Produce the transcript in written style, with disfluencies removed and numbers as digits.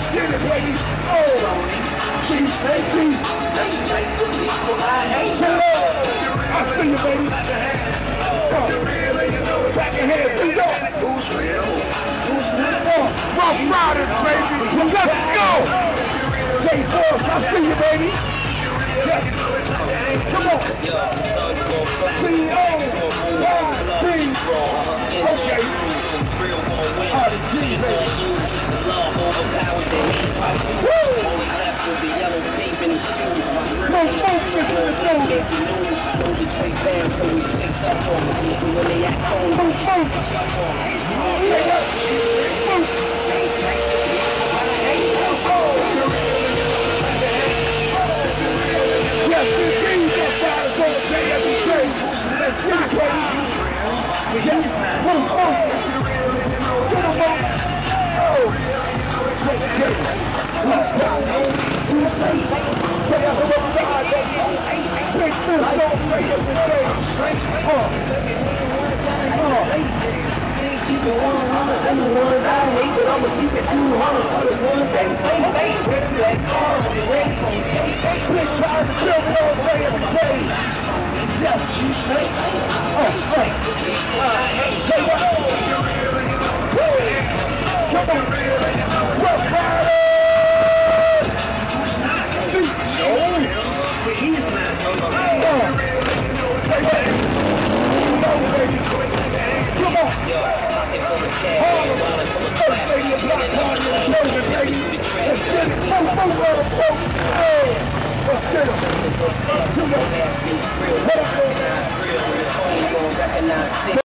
get it, baby. Oh, she's crazy. I see you, baby. Back ahead, beat up. Who's real? Who's not? Rough Riders, baby. Let's go. J-Force, I see you, baby. Yes. Come on. C-O-Y-B. Okay. Oh, the G, baby. Woo! No focus in the shoulder. No focus. Yes, indeed, that's how it's going to day every day. Let's get it, baby. Yes, no focus. Get him up. Oh. Let's get it. Let's go. Say I'm going to die, baby. Big fist don't play every day. Keep it 100, and the ones I hate, but I'ma keep it 200 for the ones that play, like cars, big trying to kill me all day every day. Yes, you say. Oh, hey. Say what? Woo! Come on. Rough Riders! No. He's not. Say what? No, baby. Come on. First lady of Black Party in the building, baby. Let's get it. Let's get it. Come on. What up, man?